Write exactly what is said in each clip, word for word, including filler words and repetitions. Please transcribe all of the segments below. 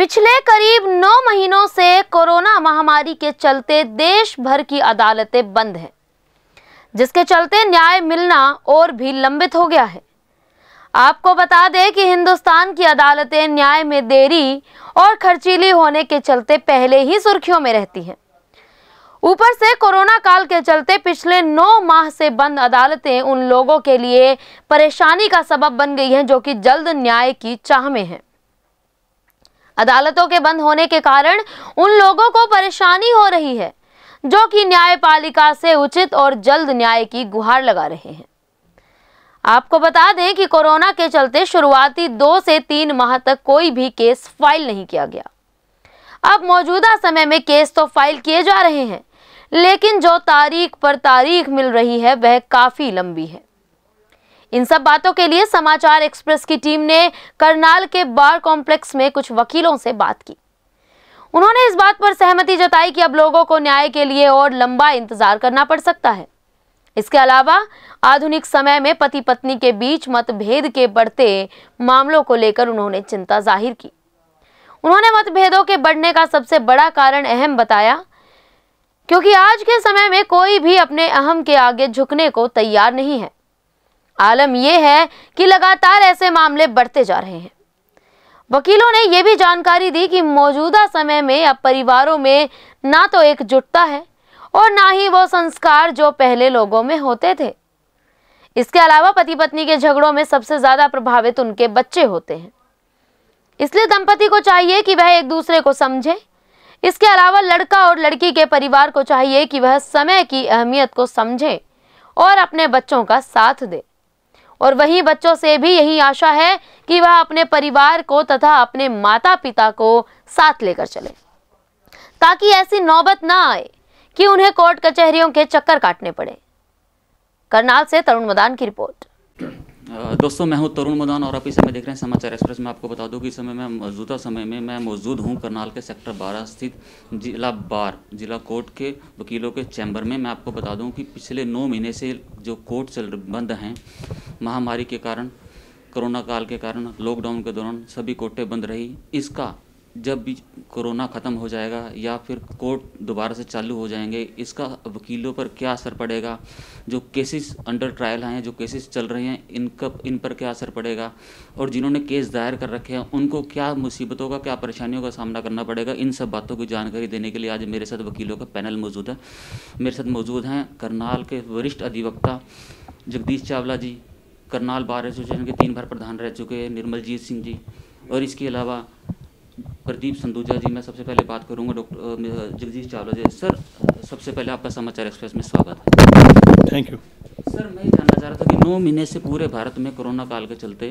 पिछले करीब नौ महीनों से कोरोना महामारी के चलते देश भर की अदालतें बंद हैं, जिसके चलते न्याय मिलना और भी लंबित हो गया है। आपको बता दें कि हिंदुस्तान की अदालतें न्याय में देरी और खर्चीली होने के चलते पहले ही सुर्खियों में रहती हैं। ऊपर से कोरोना काल के चलते पिछले नौ माह से बंद अदालतें उन लोगों के लिए परेशानी का सबब बन गई हैं जो कि जल्द न्याय की चाह में हैं। अदालतों के बंद होने के कारण उन लोगों को परेशानी हो रही है जो कि न्यायपालिका से उचित और जल्द न्याय की गुहार लगा रहे हैं। आपको बता दें कि कोरोना के चलते शुरुआती दो से तीन माह तक कोई भी केस फाइल नहीं किया गया। अब मौजूदा समय में केस तो फाइल किए जा रहे हैं, लेकिन जो तारीख पर तारीख मिल रही है वह काफी लंबी है। इन सब बातों के लिए समाचार एक्सप्रेस की टीम ने करनाल के बार कॉम्प्लेक्स में कुछ वकीलों से बात की। उन्होंने इस बात पर सहमति जताई कि अब लोगों को न्याय के लिए और लंबा इंतजार करना पड़ सकता है। इसके अलावा आधुनिक समय में पति पत्नी के बीच मतभेद के बढ़ते मामलों को लेकर उन्होंने चिंता जाहिर की। उन्होंने मतभेदों के बढ़ने का सबसे बड़ा कारण अहम बताया, क्योंकि आज के समय में कोई भी अपने अहम के आगे झुकने को तैयार नहीं है। आलम यह है कि लगातार ऐसे मामले बढ़ते जा रहे हैं। वकीलों ने यह भी जानकारी दी कि मौजूदा समय में अब परिवारों में ना तो एकजुटता है और ना ही वो संस्कार जो पहले लोगों में होते थे। इसके अलावा पति पत्नी के झगड़ों में सबसे ज्यादा प्रभावित उनके बच्चे होते हैं। इसलिए दंपति को चाहिए कि वह एक दूसरे को समझे। इसके अलावा लड़का और लड़की के परिवार को चाहिए कि वह समय की अहमियत को समझे और अपने बच्चों का साथ दे। और वहीं बच्चों से भी यही आशा है कि वह अपने परिवार को तथा अपने माता पिता को साथ लेकर चले, ताकि ऐसी नौबत ना आए कि उन्हें कोर्ट कचहरियों के चक्कर काटने पड़े। करनाल से तरुण मदान की रिपोर्ट। दोस्तों, मैं हूं तरुण मदान और आप इस समय देख रहे हैं समाचार एक्सप्रेस में। आपको बता दूं कि इस समय मैं मौजूदा समय में मैं मौजूद हूं करनाल के सेक्टर बारह स्थित जिला बार जिला कोर्ट के वकीलों के चैम्बर में। मैं आपको बता दूं कि पिछले नौ महीने से जो कोर्ट चल बंद हैं महामारी के कारण, कोरोना काल के कारण, लॉकडाउन के दौरान सभी कोर्टें बंद रही। इसका जब भी कोरोना ख़त्म हो जाएगा या फिर कोर्ट दोबारा से चालू हो जाएंगे, इसका वकीलों पर क्या असर पड़ेगा, जो केसेस अंडर ट्रायल हैं, जो केसेस चल रहे हैं, इनका इन पर क्या असर पड़ेगा, और जिन्होंने केस दायर कर रखे हैं उनको क्या मुसीबतों का, क्या परेशानियों का सामना करना पड़ेगा, इन सब बातों की जानकारी देने के लिए आज मेरे साथ वकीलों का पैनल मौजूद है। मेरे साथ मौजूद हैं करनाल के वरिष्ठ अधिवक्ता जगदीश चावला जी, करनाल बार एसोसिएशन के तीन बार प्रधान रह चुके हैं निर्मलजीत सिंह जी, और इसके अलावा प्रदीप संदूजा जी। मैं सबसे पहले बात करूंगा डॉक्टर जगदीश चावला जी। सर, सबसे पहले आपका समाचार एक्सप्रेस में स्वागत है। Thank you. सर, मैं जानना चाह रहा था कि नौ महीने से पूरे भारत में कोरोना काल के चलते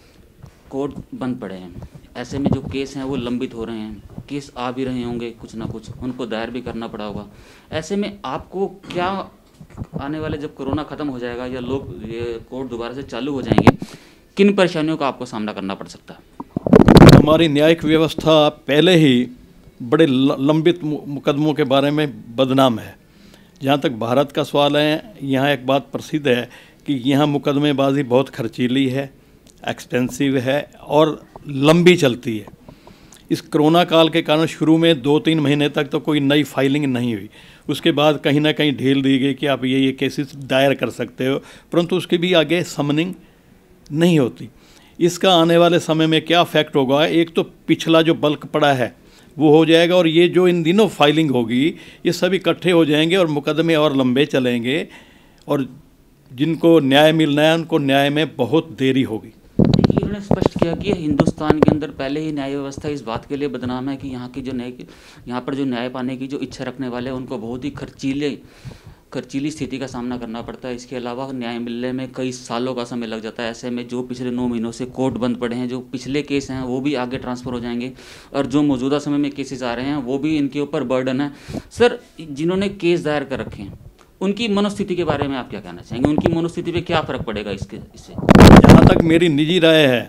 कोर्ट बंद पड़े हैं। ऐसे में जो केस हैं वो लंबित हो रहे हैं, केस आ भी रहे होंगे, कुछ ना कुछ उनको दायर भी करना पड़ा होगा। ऐसे में आपको क्या आने वाले जब कोरोना ख़त्म हो जाएगा या लोग ये कोर्ट दोबारा से चालू हो जाएंगे, किन परेशानियों का आपको सामना करना पड़ सकता है? हमारी न्यायिक व्यवस्था पहले ही बड़े लंबित मुकदमों के बारे में बदनाम है। जहाँ तक भारत का सवाल है, यहाँ एक बात प्रसिद्ध है कि यहाँ मुकदमेबाजी बहुत खर्चीली है, एक्सपेंसिव है और लंबी चलती है। इस कोरोना काल के कारण शुरू में दो तीन महीने तक तो कोई नई फाइलिंग नहीं हुई। उसके बाद कहीं ना कहीं ढील दी गई कि आप ये ये केसेस दायर कर सकते हो, परंतु उसके भी आगे समनिंग नहीं होती। इसका आने वाले समय में क्या इफेक्ट होगा, एक तो पिछला जो बल्क पड़ा है वो हो जाएगा, और ये जो इन दिनों फाइलिंग होगी ये सब इकट्ठे हो जाएंगे और मुकदमे और लंबे चलेंगे, और जिनको न्याय मिलना है उनको न्याय में बहुत देरी होगी। उन्होंने स्पष्ट किया कि हिंदुस्तान के अंदर पहले ही न्याय व्यवस्था इस बात के लिए बदनाम है कि यहाँ की जो न्याय यहाँ पर जो न्याय पाने की जो इच्छा रखने वाले हैं उनको बहुत ही खर्चीले खर्चीली स्थिति का सामना करना पड़ता है। इसके अलावा न्याय मिलने में कई सालों का समय लग जाता है। ऐसे में जो पिछले नौ महीनों से कोर्ट बंद पड़े हैं, जो पिछले केस हैं वो भी आगे ट्रांसफ़र हो जाएंगे, और जो मौजूदा समय में केसेस आ रहे हैं वो भी इनके ऊपर बर्डन है। सर, जिन्होंने केस दायर कर रखे हैं उनकी मनोस्थिति के बारे में आप क्या कहना चाहेंगे? उनकी मनोस्थिति पे क्या फ़र्क पड़ेगा इसके इससे? जहाँ तक मेरी निजी राय है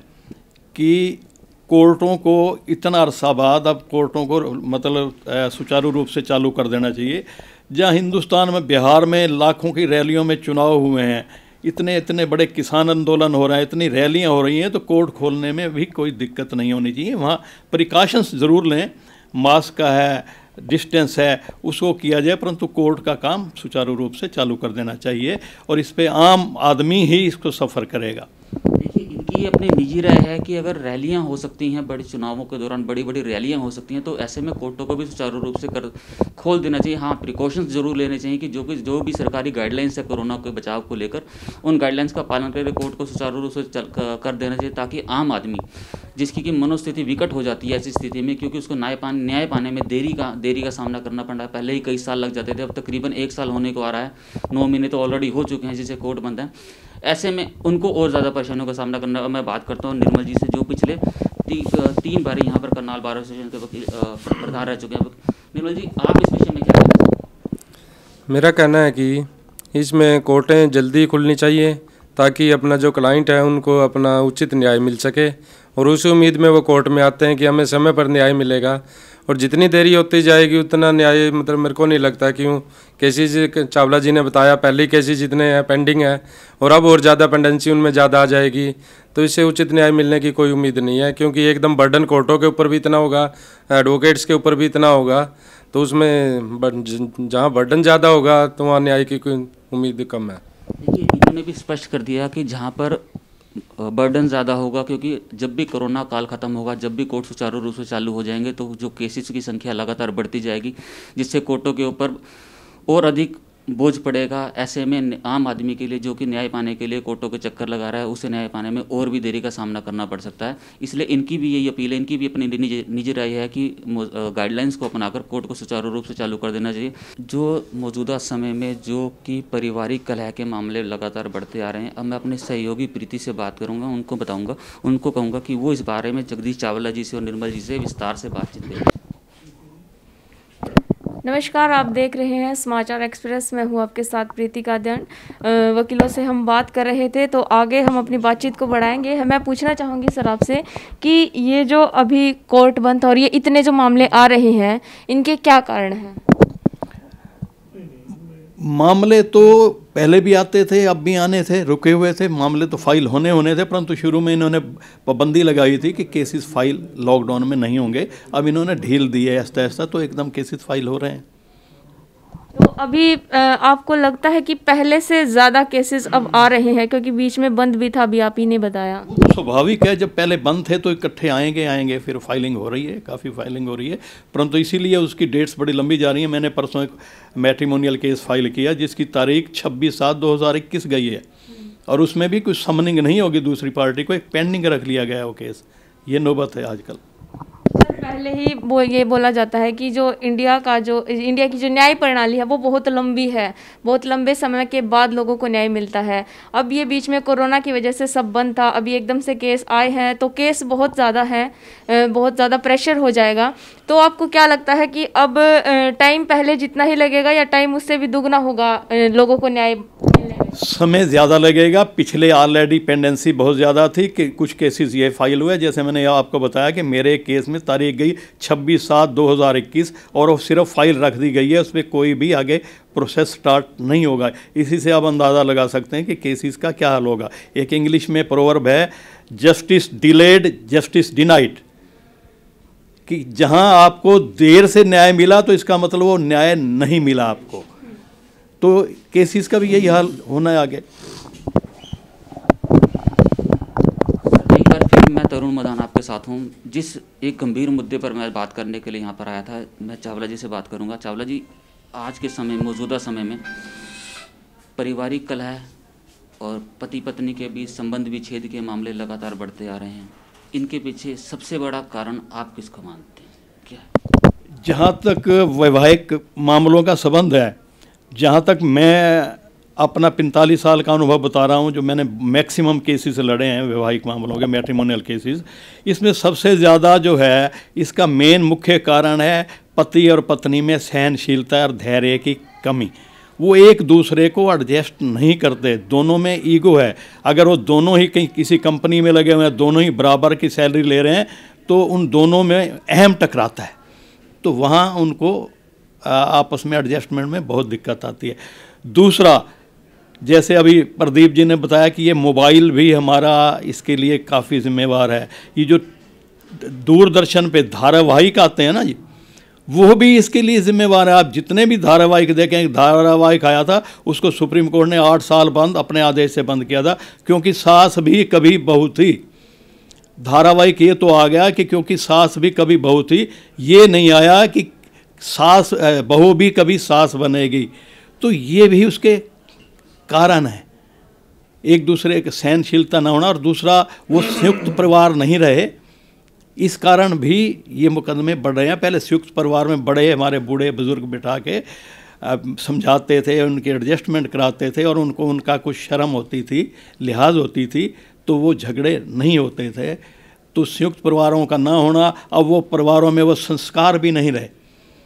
कि कोर्टों को इतना अरसा बाद अब कोर्टों को मतलब सुचारू रूप से चालू कर देना चाहिए। जहाँ हिंदुस्तान में, बिहार में लाखों की रैलियों में चुनाव हुए हैं, इतने इतने बड़े किसान आंदोलन हो रहे हैं, इतनी रैलियां हो रही हैं, तो कोर्ट खोलने में भी कोई दिक्कत नहीं होनी चाहिए। वहाँ प्रिकॉशंस ज़रूर लें, मास्क का है, डिस्टेंस है, उसको किया जाए, परंतु कोर्ट का काम सुचारू रूप से चालू कर देना चाहिए और इस पे आम आदमी ही इसको सफ़र करेगा। देखिए, इनकी अपनी निजी राय है कि अगर रैलियां हो सकती हैं, बड़े चुनावों के दौरान बड़ी बड़ी रैलियां हो सकती हैं, तो ऐसे में कोर्टों को भी सुचारू रूप से कर खोल देना चाहिए। हाँ, प्रिकॉशंस जरूर लेने चाहिए कि जो भी जो भी सरकारी गाइडलाइंस है कोरोना के बचाव को लेकर, उन गाइडलाइंस का पालन करके कोर्ट को सुचारू रूप से चल कर देना चाहिए, ताकि आम आदमी जिसकी कि मनोस्थिति विकट हो जाती है ऐसी स्थिति में, क्योंकि उसको न्याय पाने न्याय पाने में देरी का देरी का सामना करना पड़ रहा है। पहले ही कई साल लग जाते थे, अब तकरीबन एक साल होने को आ रहा है, नौ महीने तो ऑलरेडी हो चुके हैं जिसे कोर्ट बंद है। ऐसे में उनको और ज़्यादा परेशानियों का सामना करना। मैं बात करता हूँ निर्मल जी से, जो पिछले ती, तीन बार यहाँ पर करनाल बार एसोसिएशन के वकील प्रधान रह चुके हैं। निर्मल जी, आप इस विषय में क्या कहना हैं? मेरा कहना है कि इसमें कोर्टें जल्दी खुलनी चाहिए ताकि अपना जो क्लाइंट है उनको अपना उचित न्याय मिल सके, और उसी उम्मीद में वो कोर्ट में आते हैं कि हमें समय पर न्याय मिलेगा। और जितनी देरी होती जाएगी उतना न्याय, मतलब मेरे को नहीं लगता, क्यों केसेस चावला जी ने बताया पहले ही केसेस जितने हैं पेंडिंग है और अब और ज़्यादा पेंडेंसी उनमें ज़्यादा आ जाएगी, तो इससे उचित न्याय मिलने की कोई उम्मीद नहीं है, क्योंकि एकदम बर्डन कोर्टों के ऊपर भी इतना होगा, एडवोकेट्स के ऊपर भी इतना होगा, तो उसमें जहाँ बर्डन ज़्यादा होगा तो वहाँ न्याय की कोई उम्मीद कम है। देखिए, इन्होंने भी स्पष्ट कर दिया कि जहाँ पर बर्डन ज़्यादा होगा, क्योंकि जब भी कोरोना काल ख़त्म होगा, जब भी कोर्ट सुचारू रूप से चालू हो जाएंगे, तो जो केसेस की संख्या लगातार बढ़ती जाएगी, जिससे कोर्टों के ऊपर और अधिक बोझ पड़ेगा। ऐसे में आम आदमी के लिए, जो कि न्याय पाने के लिए कोर्टों के चक्कर लगा रहा है, उसे न्याय पाने में और भी देरी का सामना करना पड़ सकता है। इसलिए इनकी भी यही अपील है, इनकी भी अपनी निजी निजी राय है कि गाइडलाइंस को अपनाकर कोर्ट को सुचारू रूप से चालू कर देना चाहिए। जो मौजूदा समय में जो कि पारिवारिक कलह के मामले लगातार बढ़ते आ रहे हैं, अब मैं अपने सहयोगी प्रीति से बात करूँगा, उनको बताऊँगा, उनको कहूँगा कि वो इस बारे में जगदीश चावला जी से और निर्मल जी से विस्तार से बातचीत करें। नमस्कार, आप देख रहे हैं समाचार एक्सप्रेस। मैं हूं आपके साथ प्रीति कादयान। वकीलों से हम बात कर रहे थे, तो आगे हम अपनी बातचीत को बढ़ाएंगे। मैं पूछना चाहूँगी सर आपसे कि ये जो अभी कोर्ट बंद और ये इतने जो मामले आ रहे हैं, इनके क्या कारण हैं? मामले तो पहले भी आते थे, अब भी आने थे, रुके हुए थे, मामले तो फाइल होने होने थे, परंतु शुरू में इन्होंने पाबंदी लगाई थी कि केसेस फाइल लॉकडाउन में नहीं होंगे। अब इन्होंने ढील दी है ऐसा ऐसा, तो एकदम केसेस फाइल हो रहे हैं। तो अभी आपको लगता है कि पहले से ज़्यादा केसेस अब आ रहे हैं, क्योंकि बीच में बंद भी था, अभी आप ही ने बताया। स्वाभाविक है, जब पहले बंद थे तो इकट्ठे आएंगे आएंगे फिर फाइलिंग हो रही है, काफ़ी फाइलिंग हो रही है, परंतु इसीलिए उसकी डेट्स बड़ी लंबी जा रही हैं। मैंने परसों एक मैट्रिमोनियल केस फाइल किया जिसकी तारीख छब्बीस सात दो हज़ार इक्कीस गई है, और उसमें भी कुछ समनिंग नहीं होगी दूसरी पार्टी को, एक पेंडिंग रख लिया गया है वो केस। ये नौबत है आजकल। पहले ही वो ये बोला जाता है कि जो इंडिया का जो इंडिया की जो न्याय प्रणाली है वो बहुत लंबी है, बहुत लंबे समय के बाद लोगों को न्याय मिलता है। अब ये बीच में कोरोना की वजह से सब बंद था, अभी एकदम से केस आए हैं, तो केस बहुत ज़्यादा है, बहुत ज़्यादा प्रेशर हो जाएगा। तो आपको क्या लगता है कि अब टाइम पहले जितना ही लगेगा या टाइम उससे भी दुगना होगा लोगों को न्याय मिलने में? समय ज़्यादा लगेगा। पिछले ऑलरेडी पेंडेंसी बहुत ज़्यादा थी कि कुछ केसेस ये फाइल हुए, जैसे मैंने आपको बताया कि मेरे केस में तारीख गई छब्बीस सात दो हज़ार इक्कीस, और वो सिर्फ फाइल रख दी गई है, उस पर कोई भी आगे प्रोसेस स्टार्ट नहीं होगा। इसी से आप अंदाज़ा लगा सकते हैं कि केसेस का क्या हाल होगा। एक इंग्लिश में प्रोवर्ब है, जस्टिस डिलेड जस्टिस डिनाइड, कि जहां आपको देर से न्याय मिला तो इसका मतलब वो न्याय नहीं मिला आपको। तो केसेस का भी यही हाल होना है आगे। एक बार फिर मैं तरुण मदान आपके साथ हूँ। जिस एक गंभीर मुद्दे पर मैं बात करने के लिए यहाँ पर आया था, मैं चावला जी से बात करूँगा। चावला जी, आज के समय मौजूदा समय में पारिवारिक कलह और पति पत्नी के बीच संबंध विच्छेद के मामले लगातार बढ़ते आ रहे हैं, इनके पीछे सबसे बड़ा कारण आप किसको मानते हैं, क्या है? जहाँ तक वैवाहिक मामलों का संबंध है, जहाँ तक मैं अपना पैंतालीस साल का अनुभव बता रहा हूँ, जो मैंने मैक्सिमम केसेस लड़े हैं वैवाहिक मामलों के, मैट्रिमोनियल केसेस, इसमें सबसे ज़्यादा जो है इसका मेन मुख्य कारण है पति और पत्नी में सहनशीलता और धैर्य की कमी। वो एक दूसरे को एडजस्ट नहीं करते, दोनों में ईगो है। अगर वो दोनों ही कहीं किसी कंपनी में लगे हुए हैं, दोनों ही बराबर की सैलरी ले रहे हैं, तो उन दोनों में अहम टकराता है, तो वहाँ उनको आपस में एडजस्टमेंट में बहुत दिक्कत आती है। दूसरा, जैसे अभी प्रदीप जी ने बताया कि ये मोबाइल भी हमारा इसके लिए काफ़ी जिम्मेवार है। ये जो दूरदर्शन पे धारावाहिक आते हैं ना जी, वो भी इसके लिए जिम्मेवार है। आप जितने भी धारावाहिक देखें, एक धारावाहिक आया था उसको सुप्रीम कोर्ट ने आठ साल बंद अपने आदेश से बंद किया था, क्योंकि सास भी कभी बहू थी। धारावाहिक ये तो आ गया कि क्योंकि सास भी कभी बहू थी, ये नहीं आया कि सास बहू भी कभी सास बनेगी। तो ये भी उसके कारण है, एक दूसरे की सहनशीलता न होना, और दूसरा वो संयुक्त परिवार नहीं रहे, इस कारण भी ये मुकदमे बढ़ रहे हैं। पहले संयुक्त परिवार में बड़े हमारे बूढ़े बुजुर्ग बिठा के समझाते थे, उनके एडजस्टमेंट कराते थे, और उनको उनका कुछ शर्म होती थी, लिहाज होती थी, तो वो झगड़े नहीं होते थे। तो संयुक्त परिवारों का ना होना, अब वो परिवारों में वो संस्कार भी नहीं रहे।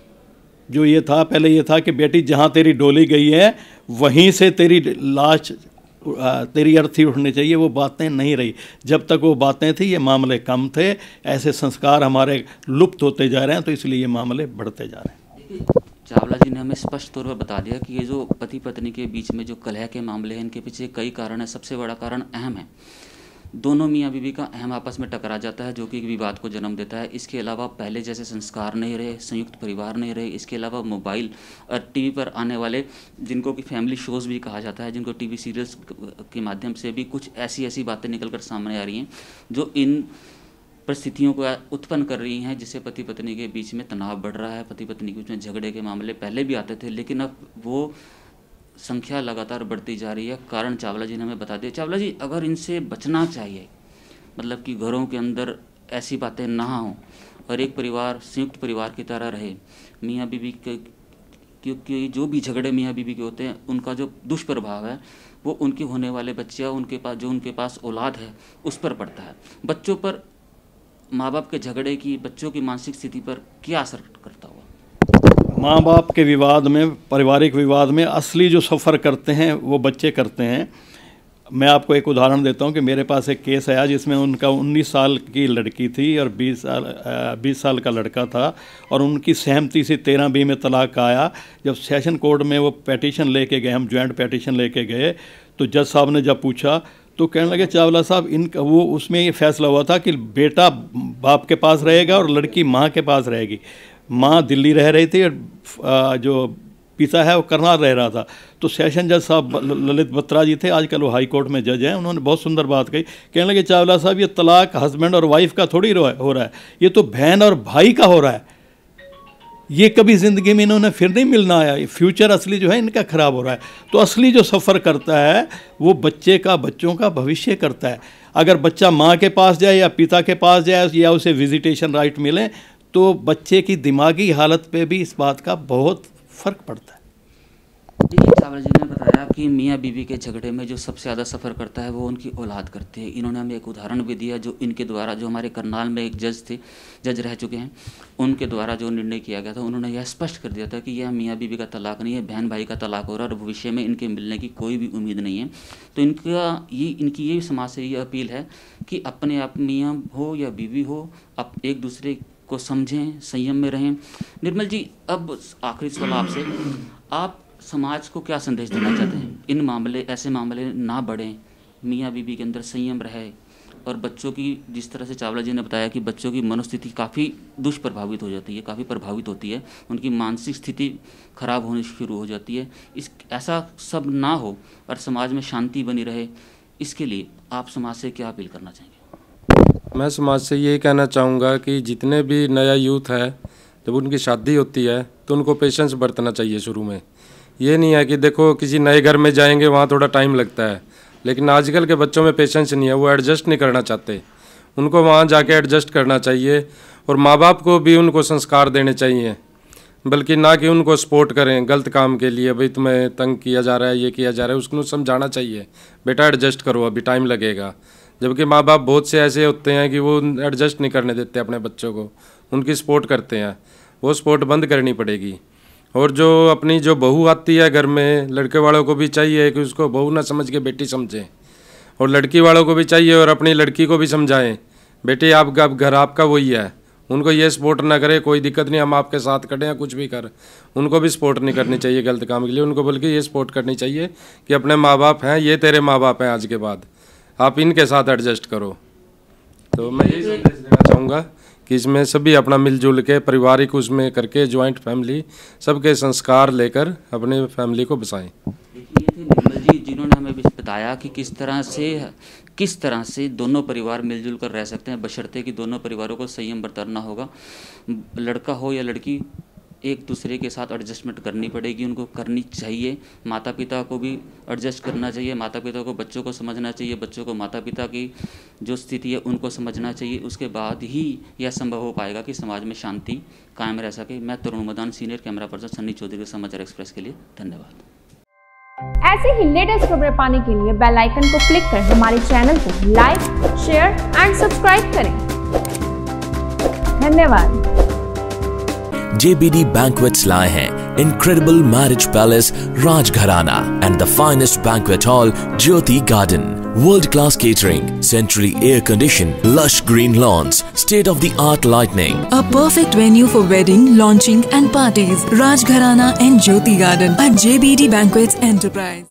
जो ये था पहले, ये था कि बेटी जहाँ तेरी डोली गई है वहीं से तेरी लाश, तेरी अर्थी उठनी चाहिए, वो बातें नहीं रही। जब तक वो बातें थी ये मामले कम थे, ऐसे संस्कार हमारे लुप्त होते जा रहे हैं, तो इसलिए ये मामले बढ़ते जा रहे हैं। चावला जी ने हमें स्पष्ट तौर पर बता दिया कि ये जो पति पत्नी के बीच में जो कलह के मामले हैं, इनके पीछे कई कारण है। सबसे बड़ा कारण अहम है, दोनों मियाँ बीवी का अहम आपस में टकरा जाता है, जो कि विवाद को जन्म देता है। इसके अलावा पहले जैसे संस्कार नहीं रहे, संयुक्त परिवार नहीं रहे। इसके अलावा मोबाइल और टीवी पर आने वाले, जिनको कि फैमिली शोज़ भी कहा जाता है, जिनको टीवी सीरियल्स के माध्यम से भी कुछ ऐसी ऐसी बातें निकल कर सामने आ रही हैं जो इन परिस्थितियों को उत्पन्न कर रही हैं, जिससे पति पत्नी के बीच में तनाव बढ़ रहा है। पति पत्नी के बीच में झगड़े के मामले पहले भी आते थे, लेकिन अब वो संख्या लगातार बढ़ती जा रही है। कारण चावला जी ने हमें बता दिया। चावला जी, अगर इनसे बचना चाहिए, मतलब कि घरों के अंदर ऐसी बातें ना हों और एक परिवार संयुक्त परिवार की तरह रहे, मियाँ बीवी के, क्योंकि जो भी झगड़े मियाँ बीवी के होते हैं उनका जो दुष्प्रभाव है वो उनके होने वाले बच्चे, उनके पास जो उनके पास औलाद है उस पर पड़ता है। बच्चों पर माँ बाप के झगड़े की बच्चों की मानसिक स्थिति पर क्या असर करता हुआ? माँ बाप के विवाद में, पारिवारिक विवाद में असली जो सफ़र करते हैं वो बच्चे करते हैं। मैं आपको एक उदाहरण देता हूँ कि मेरे पास एक केस आया जिसमें उनका उन्नीस साल की लड़की थी और बीस साल बीस साल का लड़का था, और उनकी सहमति से तेरह बी में तलाक आया। जब सेशन कोर्ट में वो पेटिशन लेके गए, हम जॉइंट पेटिशन लेके गए, तो जज साहब ने जब पूछा तो कहने लगे चावला साहब, इनका वो उसमें ये फैसला हुआ था कि बेटा बाप के पास रहेगा और लड़की माँ के पास रहेगी। माँ दिल्ली रह रही थी और जो पिता है वो करनाल रह रहा था। तो सेशन जज साहब ललित बत्रा जी थे, आजकल वो हाई कोर्ट में जज हैं, उन्होंने बहुत सुंदर बात कही। कहने लगे चावला साहब, ये तलाक हस्बैंड और वाइफ का थोड़ी हो रहा है, ये तो बहन और भाई का हो रहा है। ये कभी ज़िंदगी में इन्होंने फिर नहीं मिलना आया, फ्यूचर असली जो है इनका ख़राब हो रहा है। तो असली जो सफ़र करता है वो बच्चे का, बच्चों का भविष्य करता है। अगर बच्चा माँ के पास जाए या पिता के पास जाए या उसे विजिटेशन राइट मिले, तो बच्चे की दिमागी हालत पे भी इस बात का बहुत फ़र्क पड़ता है। जी, चावला जी ने बताया कि मियाँ बीवी के झगड़े में जो सबसे ज़्यादा सफ़र करता है वो उनकी औलाद करती है। इन्होंने हमें एक उदाहरण भी दिया जो इनके द्वारा, जो हमारे करनाल में एक जज थे, जज रह चुके हैं, उनके द्वारा जो निर्णय किया गया था, उन्होंने यह स्पष्ट कर दिया था कि यह मियाँ बीवी का तलाक नहीं है, बहन भाई का तलाक हो रहा है और भविष्य में इनके मिलने की कोई भी उम्मीद नहीं है। तो इनका ये इनकी ये समाज से ये अपील है कि अपने आप मियाँ हो या बीवी हो, आप एक दूसरे को समझें, संयम में रहें। निर्मल जी, अब आखिरी सवाल आपसे, आप समाज को क्या संदेश देना चाहते हैं? इन मामले, ऐसे मामले ना बढ़ें, मियाँ बीवी के अंदर संयम रहे, और बच्चों की, जिस तरह से चावला जी ने बताया कि बच्चों की मनोस्थिति काफ़ी दुष्प्रभावित हो जाती है, काफ़ी प्रभावित होती है, उनकी मानसिक स्थिति खराब होनी शुरू हो जाती है, इस ऐसा सब ना हो और समाज में शांति बनी रहे, इसके लिए आप समाज से क्या अपील करना चाहेंगे? मैं समाज से यही कहना चाहूँगा कि जितने भी नया यूथ है, जब उनकी शादी होती है तो उनको पेशेंस बरतना चाहिए शुरू में। ये नहीं है कि देखो किसी नए घर में जाएंगे वहाँ थोड़ा टाइम लगता है, लेकिन आजकल के बच्चों में पेशेंस नहीं है, वो एडजस्ट नहीं करना चाहते। उनको वहाँ जाके एडजस्ट करना चाहिए, और माँ बाप को भी उनको संस्कार देने चाहिए, बल्कि ना कि उनको सपोर्ट करें गलत काम के लिए। भाई तुम्हें तंग किया जा रहा है, ये किया जा रहा है, उसको समझाना चाहिए, बेटा एडजस्ट करो, अभी टाइम लगेगा। जबकि माँ बाप बहुत से ऐसे होते हैं कि वो एडजस्ट नहीं करने देते अपने बच्चों को, उनकी सपोर्ट करते हैं, वो सपोर्ट बंद करनी पड़ेगी। और जो अपनी जो बहू आती है घर में, लड़के वालों को भी चाहिए कि उसको बहू ना समझ के बेटी समझें, और लड़की वालों को भी चाहिए और अपनी लड़की को भी समझाएं, बेटी आपका घर आपका वही है, उनको ये सपोर्ट ना करे, कोई दिक्कत नहीं, हम आपके साथ खड़े हैं, कुछ भी कर, उनको भी सपोर्ट नहीं करनी चाहिए गलत काम के लिए। उनको बल्कि ये सपोर्ट करनी चाहिए कि अपने माँ बाप हैं, ये तेरे माँ बाप हैं आज के बाद, आप इनके साथ एडजस्ट करो। तो मैं यही संदेश देना चाहूँगा कि इसमें सभी अपना मिलजुल के पारिवारिक उसमें करके जॉइंट फैमिली सबके संस्कार लेकर अपने फैमिली को बसाएं। देखिए ये थे निर्मल जी, जिन्होंने हमें भी बताया कि किस तरह से किस तरह से दोनों परिवार मिलजुल कर रह सकते हैं, बशर्ते कि दोनों परिवारों को संयम बरतना होगा। लड़का हो या लड़की, एक दूसरे के साथ एडजस्टमेंट करनी पड़ेगी, उनको करनी चाहिए। माता पिता को भी एडजस्ट करना चाहिए, माता पिता को बच्चों को समझना चाहिए, बच्चों को माता पिता की जो स्थिति है उनको समझना चाहिए। उसके बाद ही यह संभव हो पाएगा कि समाज में शांति कायम रह सके। मैं Tarun Madan, senior camera person, Sunny Chaudhary, Samachar Express के लिए धन्यवाद। ऐसे ही लेटेस्ट खबरें पाने के लिए बेल आइकन को क्लिक कर हमारे चैनल को लाइक, शेयर एंड सब्सक्राइब करें। धन्यवाद। J B D Banquets लाए हैं incredible marriage palace Rajgharana and the finest banquet hall Jyoti Garden. World-class catering, centrally air-conditioned, lush green lawns, state-of-the-art lighting. A perfect venue for wedding, launching and parties. Rajgharana and Jyoti Garden at J B D Banquets Enterprise.